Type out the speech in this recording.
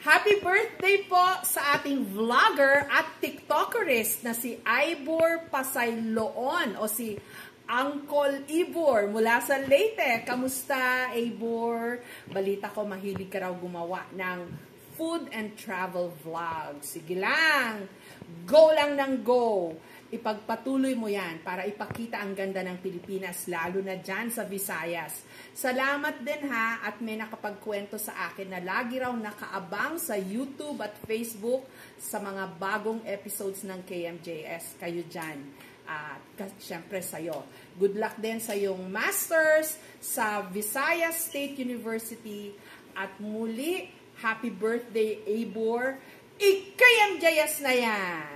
Happy birthday po sa ating vlogger at tiktokerist na si Ivor Pasayloon o si Uncle Ivor mula sa Leyte. Kamusta, Ivor? Balita ko mahilig ka raw gumawa ng food and travel vlog. Sige lang, go lang ng go. Ipagpatuloy mo yan para ipakita ang ganda ng Pilipinas, lalo na dyan sa Visayas. Salamat din ha, at may nakapagkwento sa akin na lagi raw nakaabang sa YouTube at Facebook sa mga bagong episodes ng KMJS. Kayo dyan. At syempre sa'yo. Good luck din sa iyong masters sa Visayas State University. At muli, happy birthday, Ivor. I-KMJS na yan!